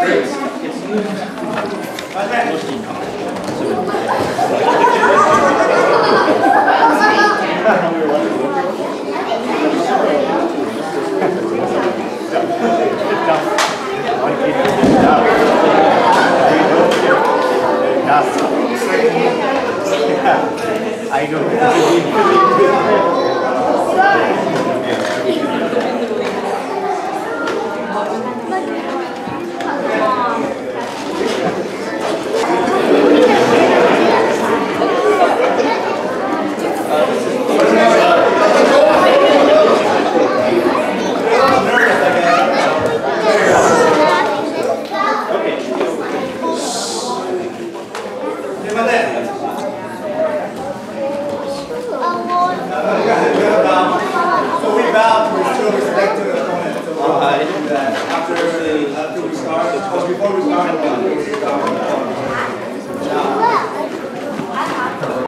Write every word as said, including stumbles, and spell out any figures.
I know. So we bow to show respect to the opponent. So we'll do that after, after we start, before we start.